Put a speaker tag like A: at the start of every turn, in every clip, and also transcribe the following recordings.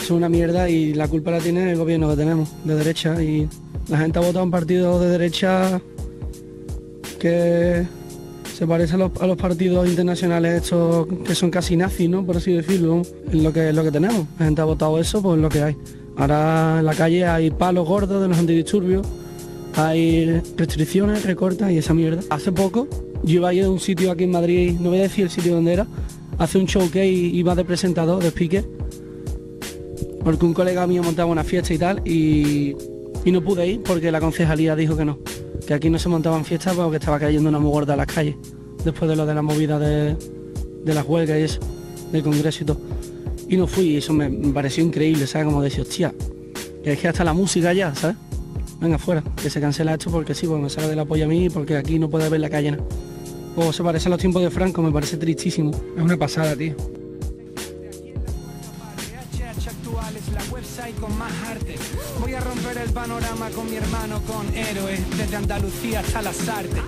A: es una mierda y la culpa la tiene el gobierno que tenemos, de derecha, y la gente ha votado un partido de derecha que se parece a los partidos internacionales estos que son casi nazis, ¿no? Por así decirlo, es lo que tenemos. La gente ha votado eso, pues lo que hay. Ahora en la calle hay palos gordos de los antidisturbios, hay restricciones, recortes y esa mierda. Hace poco yo iba a ir a un sitio aquí en Madrid, no voy a decir el sitio donde era, hace un show que iba de presentador, de speaker, porque un colega mío montaba una fiesta y tal, y no pude ir porque la concejalía dijo que no, que aquí no se montaban fiestas porque estaba cayendo una muy gorda a las calles, después de lo de la movida de las huelgas y eso, del Congreso y todo. Y no fui, y eso me pareció increíble, ¿sabes? Como decir, hostia, que es que hasta la música ya, ¿sabes? Venga, fuera, que se cancela esto porque sí, pues me sale de la polla a mí, porque aquí no puede haber la calle nada. O se parece a los tiempos de Franco, me parece tristísimo. Es una pasada, tío.
B: La website con más arte. Voy a romper el panorama con mi hermano, con héroes, desde Andalucía hasta las artes.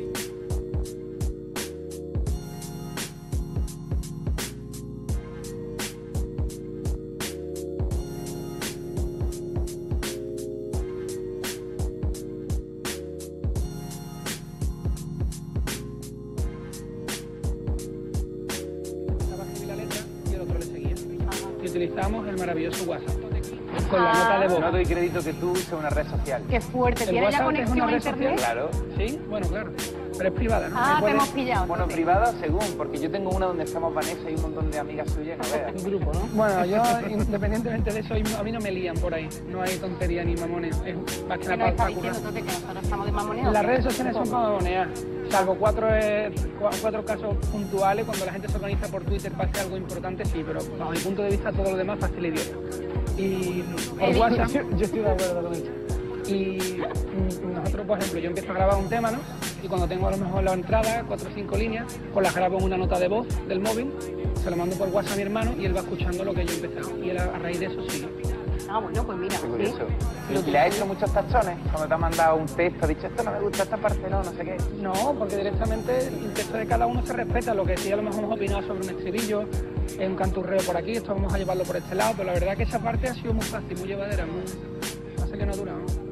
B: Y utilizamos el maravilloso WhatsApp con la nota de voz.
C: No doy crédito que tú uses una red social.
D: Qué fuerte,
B: ¿El
D: ¿tiene ya
B: WhatsApp
D: conexión
B: es una
D: a
B: red
D: internet?
B: social?
C: Claro.
B: Sí, bueno, claro. Pero es privada, ¿no?
D: Ah,
B: Me
D: te
B: puedes-
D: hemos pillado.
C: Bueno,
D: entonces.
C: privada según, porque yo tengo una donde estamos Vanessa y un montón de amigas suyas, no veas.
B: Un grupo, ¿no? Bueno, yo, independientemente de eso, a mí no me lían por ahí. No hay tontería ni mamones. Es más que
D: ¿Qué nos
B: nada
D: estás
B: para
D: diciendo
B: currar.
D: entonces que nosotros estamos de mamoneo?
B: Las redes sociales son para mamonear, salvo cuatro casos puntuales, cuando la gente se organiza por Twitter para hacer algo importante, sí, pero bajo mi punto de vista todo lo demás fácil y idiota. Y por WhatsApp, yo estoy de acuerdo con eso. Y nosotros, por ejemplo, yo empiezo a grabar un tema, ¿no? Y cuando tengo a lo mejor la entrada, 4 o 5 líneas, pues las grabo en una nota de voz del móvil, se lo mando por WhatsApp a mi hermano y él va escuchando lo que yo he empezado. Y él a raíz de eso sigue.
D: Ah, bueno, pues mira.
C: Qué
D: sí.
C: curioso. ¿Y le has hecho muchos tachones? Cuando te ha mandado un texto, ha dicho esto no me gusta, esta parte no sé qué.
B: No, porque directamente el texto de cada uno se respeta. Lo que sí a lo mejor hemos opinado sobre un estribillo, un canturreo por aquí, esto vamos a llevarlo por este lado, pero la verdad que esa parte ha sido muy fácil, muy llevadera, muy... Pasa que no dura, ¿no?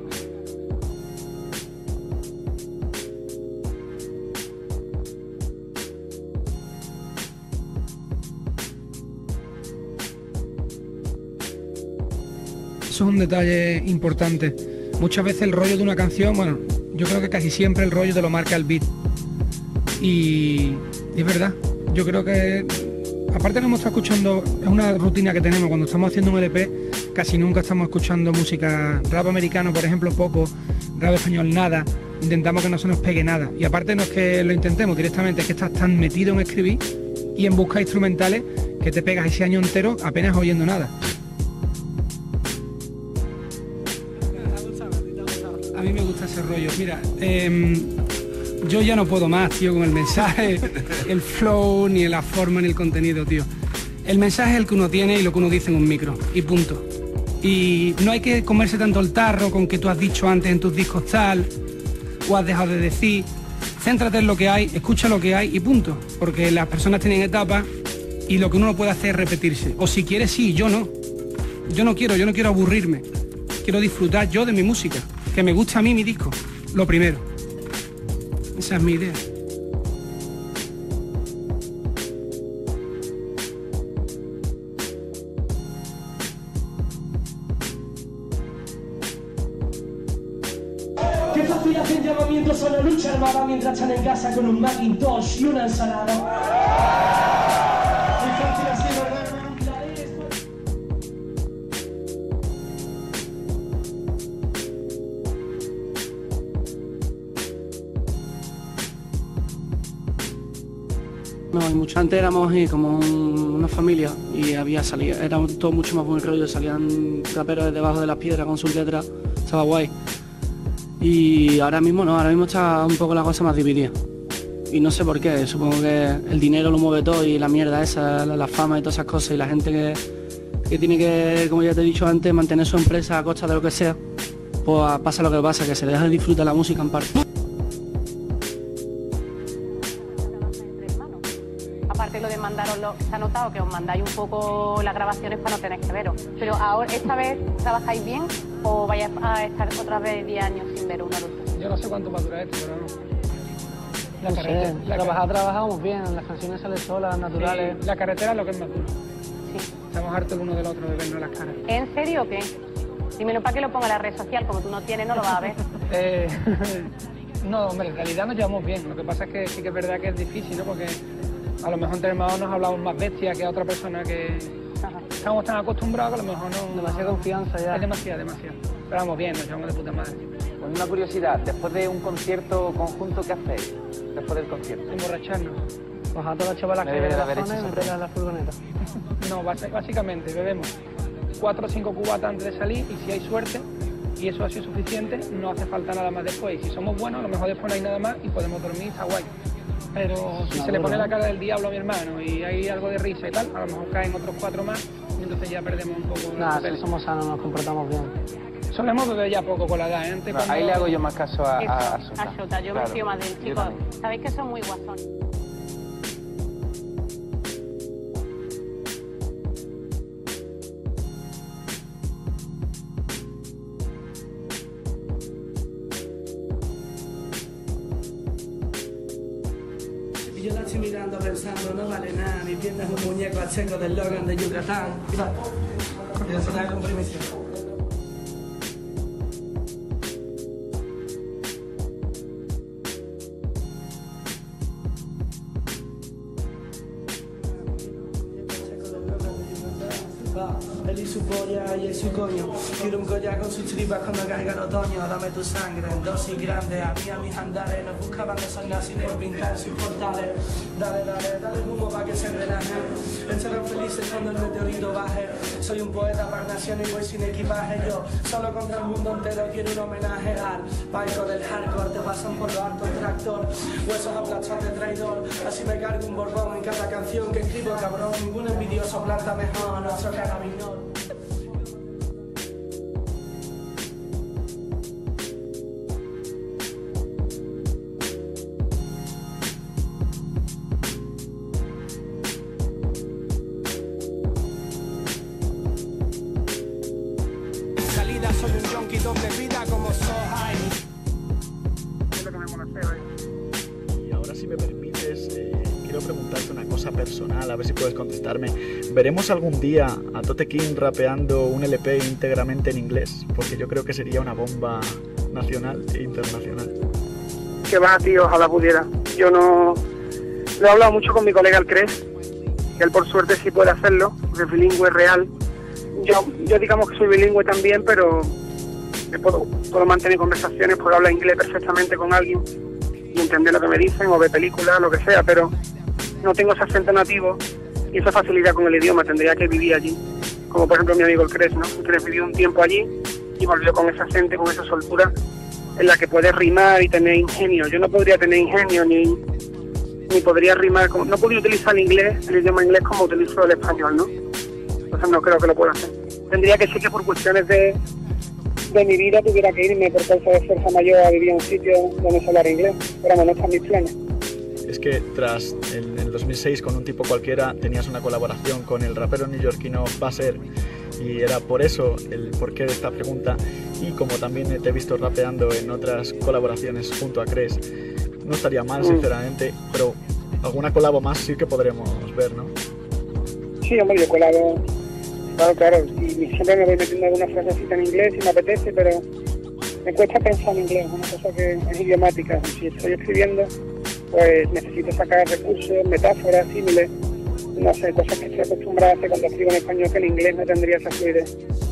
A: Eso es un detalle importante. Muchas veces el rollo de una canción, bueno, yo creo que casi siempre el rollo te lo marca el beat. Y es verdad, yo creo que, aparte que hemos estado escuchando, es una rutina que tenemos cuando estamos haciendo un LP, casi nunca estamos escuchando música, rap americano por ejemplo poco, rap español nada, intentamos que no se nos pegue nada. Y aparte no es que lo intentemos directamente, es que estás tan metido en escribir y en buscar instrumentales que te pegas ese año entero apenas oyendo nada. A mí me gusta ese rollo. Mira, yo ya no puedo más, tío, con el mensaje, el flow, ni la forma, ni el contenido, tío. El mensaje es el que uno tiene y lo que uno dice en un micro, y punto. Y no hay que comerse tanto el tarro con que tú has dicho antes en tus discos tal, o has dejado de decir. Céntrate en lo que hay, escucha lo que hay y punto. Porque las personas tienen etapas y lo que uno no puede hacer es repetirse. O si quieres, sí, yo no. Yo no quiero aburrirme. Quiero disfrutar yo de mi música. Que me guste a mí mi disco, lo primero. Esa es mi idea.
E: Qué fácil hacen llamamientos a una lucha armada mientras están en casa con un Macintosh y una ensalada. Muy fácil así, ¿verdad, hermano? La ley es...
A: No, hay mucho. Antes éramos como una familia y había salido, era todo mucho más buen rollo, salían raperos de debajo de las piedras con sus letras, estaba guay. Y ahora mismo no, ahora mismo está un poco la cosa más dividida. Y no sé por qué, supongo que el dinero lo mueve todo y la mierda esa, la fama y todas esas cosas, y la gente que tiene que, como ya te he dicho antes, mantener su empresa a costa de lo que sea, pues pasa lo que pasa, que se le deja de disfrutar la música en parte.
D: Aparte lo de mandaroslo, se ha notado que os mandáis un poco las grabaciones para no tener que veros. Pero ahora, ¿esta vez trabajáis bien o vais a estar otra vez 10 años sin ver una lucha?
B: Yo no sé cuánto va a durar esto, pero no.
A: No sé, trabajamos bien, las canciones salen solas, naturales.
B: Sí, la carretera es lo que es más duro.
D: Sí.
B: Estamos hartos el uno del otro de vernos las caras.
D: ¿En serio o qué? Dímelo para que lo ponga en la red social, como tú no tienes, no lo vas a ver.
B: No, hombre, en realidad nos llevamos bien. Lo que pasa es que sí que es verdad que es difícil, ¿no? Porque a lo mejor entre hermanos nos hablamos más bestia que a otra persona que...
D: Ajá.
B: Estamos tan acostumbrados que a lo mejor no...
A: Demasiada confianza ya.
B: Es demasiado. Pero vamos bien, nos llevamos de puta madre.
C: Pues una curiosidad, después de un concierto conjunto, ¿qué hacéis? Después del concierto.
B: Emborracharnos.
A: Pues a todas las chavalas que
C: Debe de
A: ven
C: haber
A: la
C: hecho
A: zona y
C: eso.
A: meterlas en la furgoneta.
B: No, básicamente bebemos 4 o 5 cubatas antes de salir y si hay suerte y eso ha sido suficiente, no hace falta nada más después. Y si somos buenos, a lo mejor después no hay nada más y podemos dormir, está guay. Pero si se le pone la cara del diablo a mi hermano y hay algo de risa y tal, a lo mejor caen otros 4 más y entonces ya perdemos un poco los
A: Nada, si
B: papeles.
A: somos sanos, nos comportamos bien.
B: Solemos beber ya poco con la edad, ¿eh? Antes
C: No,
B: cuando-
C: ahí le hago yo más caso a
D: Eso,
C: Sota.
D: a Sota, yo me
C: Claro,
D: fío más del
C: yo
D: chico.
C: también.
D: Sabéis que son muy guasones.
A: Y yo la estoy mirando pensando, no vale nada, mi pierna es un muñeco azteco del Logan de Yucatán. Mira, eso está con primicia. Él y su polla y él su coño. Quiero un collar con sus tripas cuando caiga el otoño. Dame tu sangre en dosis grandes. A mí, a mis andares. Nos buscaban esos nazis por pintar sus portales. Dale, dale, dale humo para que se relajen. Estarán felices cuando el meteorito baje. Soy un poeta para naciones y voy sin equipaje. Yo solo contra el mundo entero quiero un homenaje al palco del hardcore. Te pasan por lo alto el tractor. Huesos aplastados de traidor. Así me cargo un borbón en cada canción que escribo, cabrón. Ningún envidioso planta mejor nuestro carabinón. Salida, soy un yonki doble vida como Sohai.
F: Y ahora, si me permites, quiero preguntarte una cosa personal, a ver si puedes contestarme. ¿Veremos algún día a Tote King rapeando un LP íntegramente en inglés? Porque yo creo que sería una bomba nacional e internacional.
G: Que va, tío, ojalá pudiera. Yo no... Lo he hablado mucho con mi colega el Cres, que él por suerte sí puede hacerlo, porque es bilingüe real. Yo digamos que soy bilingüe también, pero puedo mantener conversaciones, puedo hablar inglés perfectamente con alguien y entender lo que me dicen, o ver películas, lo que sea, pero no tengo ese acento nativo y esa facilidad con el idioma, tendría que vivir allí. Como por ejemplo mi amigo el Cres, ¿no? El Cres vivió un tiempo allí y volvió con esa acento y con esa soltura en la que puede rimar y tener ingenio. Yo no podría tener ingenio ni podría rimar, no podría utilizar el idioma inglés como utilizo el español, ¿no? Entonces no creo que lo pueda hacer. Tendría que ser que por cuestiones de mi vida tuviera que irme por causa de fuerza mayor a vivir en un sitio donde se hablara inglés, pero no están mis planes.
F: Es que tras el 2006 con un tipo cualquiera tenías una colaboración con el rapero neoyorquino Basser y era por eso el porqué de esta pregunta, y como también te he visto rapeando en otras colaboraciones junto a Cres, no estaría mal sinceramente, pero alguna colabo más sí que podremos ver, ¿no?
G: Sí, hombre, yo colabo, claro, y siempre me voy metiendo alguna frasecita en inglés si me apetece, pero me cuesta pensar en inglés, es una cosa que es idiomática. Si estoy escribiendo, pues necesito sacar recursos, metáforas, símiles, no sé, cosas que estoy acostumbrada a hacer cuando escribo en español, que en inglés no tendría esa fluidez.